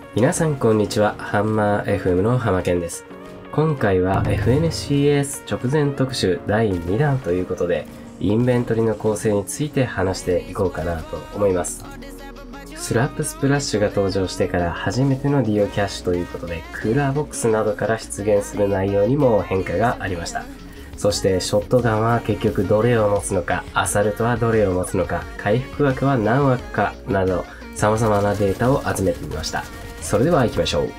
皆さんこんにちは。ハンマー FM の浜健です。今回は FNCS 直前特集第2弾ということで、インベントリの構成について話していこうかなと思います。スラップスプラッシュが登場してから初めてのディオキャッシュということで、クーラーボックスなどから出現する内容にも変化がありました。そしてショットガンは結局どれを持つのか、アサルトはどれを持つのか、回復枠は何枠かなど様々なデータを集めてみました。それでは行きましょう。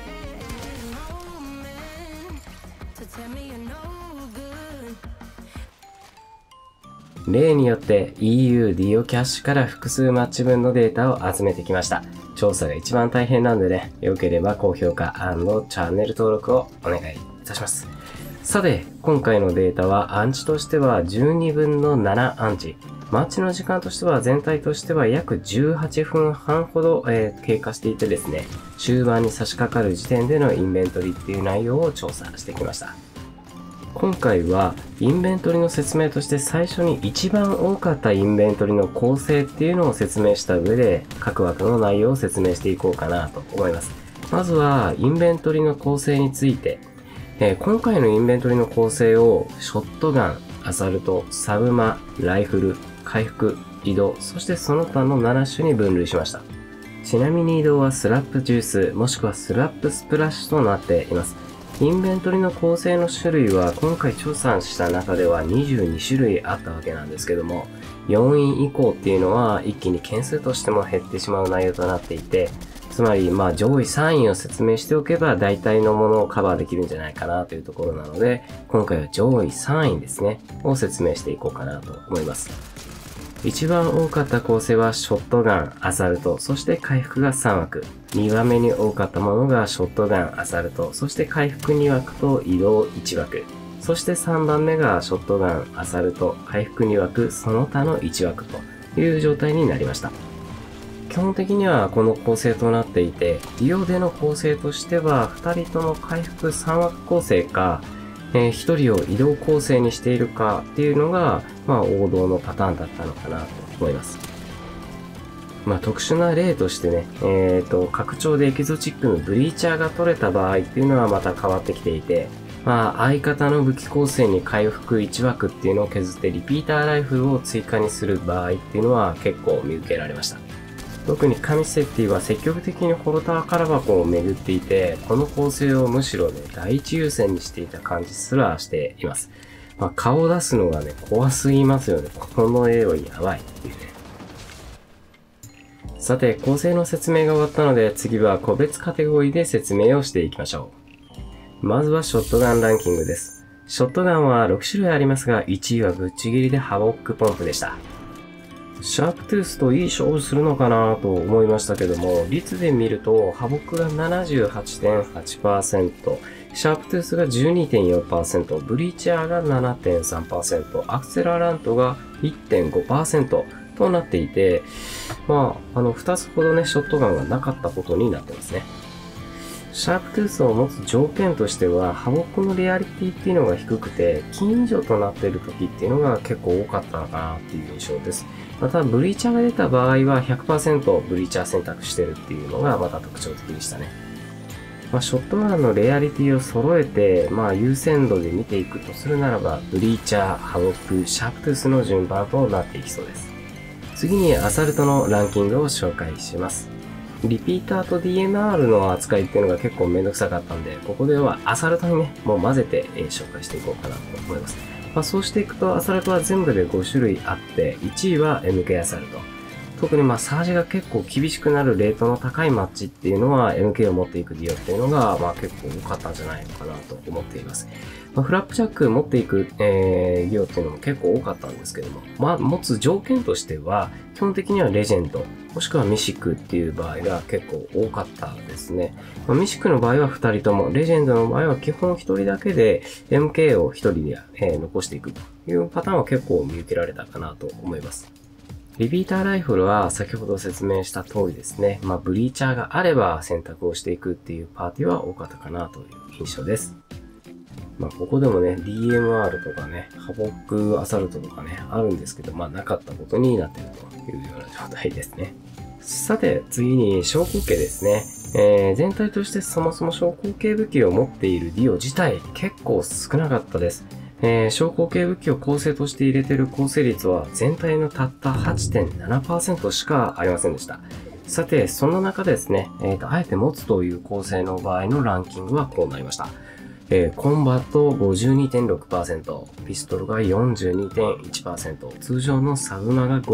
例によって EU ディオキャッシュから複数マッチ分のデータを集めてきました。調査が一番大変なんでね、良ければ高評価&チャンネル登録をお願いいたします。さて、今回のデータはアンチとしては12分の7アンチ。マッチの時間としては全体としては約18分半ほど、経過していてですね、終盤に差し掛かる時点でのインベントリっていう内容を調査してきました。今回はインベントリの説明として最初に一番多かったインベントリの構成っていうのを説明した上で各枠の内容を説明していこうかなと思います。まずはインベントリの構成について、今回のインベントリの構成をショットガン、アサルト、サブマ、ライフル、回復、移動、そしてその他の7種に分類しました。ちなみに移動はスラップジュースもしくはスラップスプラッシュとなっています。インベントリの構成の種類は今回調査した中では22種類あったわけなんですけども、4位以降っていうのは一気に件数としても減ってしまう内容となっていて、つまり上位3位を説明しておけば大体のものをカバーできるんじゃないかなというところなので、今回は上位3位ですね、を説明していこうかなと思います。一番多かった構成はショットガン、アサルト、そして回復が3枠。2番目に多かったものがショットガン、アサルト、そして回復2枠と移動1枠。そして3番目がショットガン、アサルト、回復2枠、その他の1枠という状態になりました。基本的にはこの構成となっていて、ディオでの構成としては2人とも回復3枠構成か、1人を移動構成にしているかっていうのが、王道のパターンだったのかなと思います。特殊な例としてね、拡張でエキゾチックのブリーチャーが取れた場合っていうのはまた変わってきていて、相方の武器構成に回復1枠っていうのを削ってリピーターライフルを追加にする場合っていうのは結構見受けられました。特に神セッティは積極的にホロタ宝箱を巡っていて、この構成をむしろね、第一優先にしていた感じすらしています。顔を出すのがね、怖すぎますよね。この絵はやばいっていうね。さて、構成の説明が終わったので、次は個別カテゴリーで説明をしていきましょう。まずはショットガンランキングです。ショットガンは6種類ありますが、1位はぶっちぎりでハボックポンプでした。シャープトゥースといい勝負するのかなと思いましたけども、率で見ると、ハボックが 78.8%、シャープトゥースが 12.4%、ブリーチャーが 7.3%、アクセララントが 1.5% となっていて、2つほどね、ショットガンがなかったことになってますね。シャープトゥースを持つ条件としては、ハボックのレアリティっていうのが低くて、金以上となっている時っていうのが結構多かったのかなっていう印象です。また、ブリーチャーが出た場合は 100% ブリーチャー選択してるっていうのがまた特徴的でしたね。ショットガンのレアリティを揃えて、優先度で見ていくとするならば、ブリーチャー、ハボック、シャープトゥースの順番となっていきそうです。次にアサルトのランキングを紹介します。リピーターと DNR の扱いっていうのが結構めんどくさかったんで、ここではアサルトにね、もう混ぜて紹介していこうかなと思います。そうしていくとアサルトは全部で5種類あって、1位は MK アサルト。特にサージが結構厳しくなるレートの高いマッチっていうのは MK を持っていくディオっていうのが結構多かったんじゃないのかなと思っています。フラップジャック持っていく、ディオっていうのも結構多かったんですけども、持つ条件としては基本的にはレジェンドもしくはミシックっていう場合が結構多かったですね。ミシックの場合は2人とも、レジェンドの場合は基本1人だけで MK を1人で、残していくというパターンは結構見受けられたかなと思います。リピーターライフルは先ほど説明した通りですね。ブリーチャーがあれば選択をしていくっていうパーティーは多かったかなという印象です。ここでもね、DMR とかね、ハボックアサルトとかね、あるんですけど、なかったことになっているというような状態ですね。さて、次に昇降系ですね。 全体としてそもそも昇降系武器を持っているディオ自体結構少なかったです。昇降系武器を構成として入れている構成率は全体のたった 8.7% しかありませんでした。さて、その中ですね、あえて持つという構成の場合のランキングはこうなりました。コンバット 52.6%、ピストルが 42.1%、通常のサブマが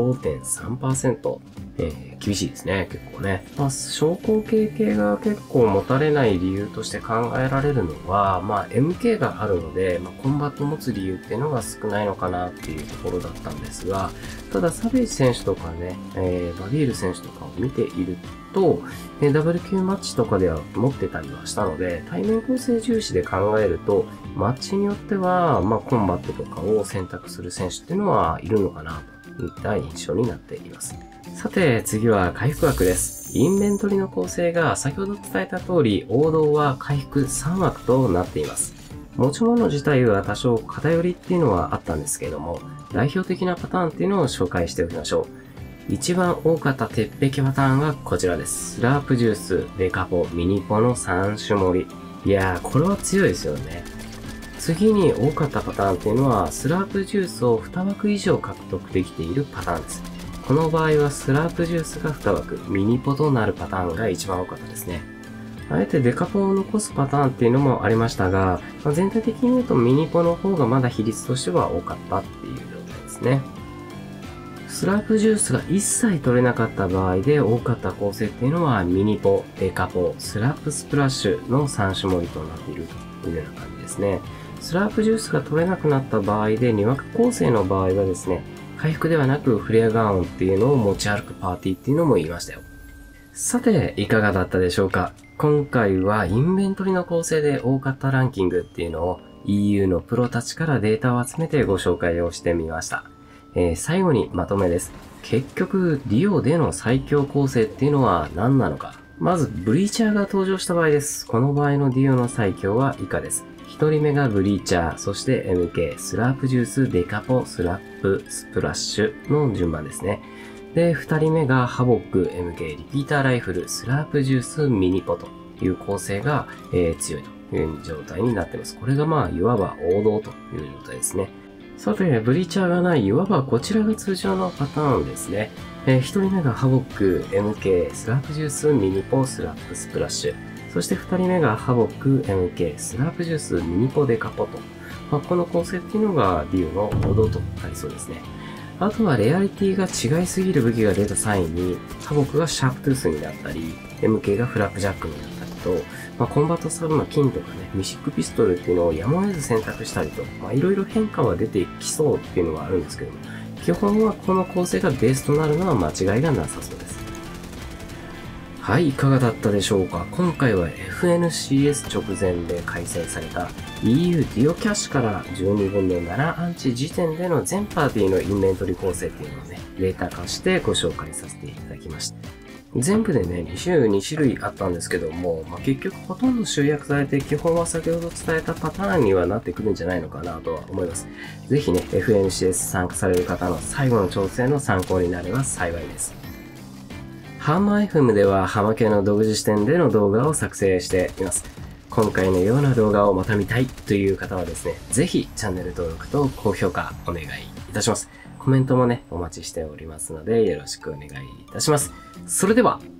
5.3%、厳しいですね、結構ね。昇降系が結構持たれない理由として考えられるのは、MK があるので、コンバット持つ理由っていうのが少ないのかなっていうところだったんですが、ただサベージ選手とかね、バビール選手とかを見ていると、ダブル級マッチとかでは持ってたりはしたので、対面構成重視で考えると、マッチによっては、コンバットとかを選択する選手っていうのはいるのかなといった印象になっています。さて、次は回復枠です。インベントリの構成が先ほど伝えた通り、王道は回復3枠となっています。持ち物自体は多少偏りっていうのはあったんですけれども、代表的なパターンっていうのを紹介しておきましょう。一番多かった鉄壁パターンはこちらです。スラープジュース、デカポ、ミニポの3種盛り。いやー、これは強いですよね。次に多かったパターンっていうのは、スラープジュースを2枠以上獲得できているパターンです。この場合はスラープジュースが2枠、ミニポとなるパターンが一番多かったですね。あえてデカポを残すパターンっていうのもありましたが、全体的に言うとミニポの方がまだ比率としては多かったっていう状態ですね。スラープジュースが一切取れなかった場合で多かった構成っていうのはミニポ、デカポ、スラープスプラッシュの3種盛りとなっているというような感じですね。スラープジュースが取れなくなった場合で2枠構成の場合はですね、回復ではなくフレアガウンっていうのを持ち歩くパーティーっていうのも言いましたよ。さて、いかがだったでしょうか。今回はインベントリの構成で多かったランキングっていうのを EU のプロたちからデータを集めてご紹介をしてみました。最後にまとめです。結局、ディオでの最強構成っていうのは何なのか。まず、ブリーチャーが登場した場合です。この場合のディオの最強は以下です。1人目がブリーチャー、そして MK、スラープジュース、デカポ、スラップ、スプラッシュの順番ですね。で、2人目がハボック、MK、リピーターライフル、スラープジュース、ミニポという構成が、強いという状態になっています。これがいわば王道という状態ですね。さて、ブリーチャーがない、いわばこちらが通常のパターンですね。1人目がハボック、MK、スラープジュース、ミニポ、スラップ、スプラッシュ。そして2人目がハボック、MK、スラープジュース、ミニポ、デカポと。この構成っていうのがディオの王道となりそうですね。あとはレアリティが違いすぎる武器が出た際に、ハボックがシャープトゥースになったり、MK がフラップジャックになったりと、コンバットサブの金とかね、ミシックピストルっていうのをやむを得ず選択したりと、いろいろ変化は出てきそうっていうのはあるんですけども、基本はこの構成がベースとなるのは間違いがなさそうです。はい、いかがだったでしょうか。今回は FNCS 直前で開催された EU ディオキャッシュから12分の7アンチ時点での全パーティーのインベントリ構成っていうのをね、データ化してご紹介させていただきました。全部でね、2種類あったんですけども、結局ほとんど集約されて基本は先ほど伝えたパターンにはなってくるんじゃないのかなとは思います。ぜひね、FNCS 参加される方の最後の調整の参考になれば幸いです。ハンマー FM ではハマ系の独自視点での動画を作成しています。今回のような動画をまた見たいという方はですね、ぜひチャンネル登録と高評価お願いいたします。コメントもね、お待ちしておりますのでよろしくお願いいたします。それでは。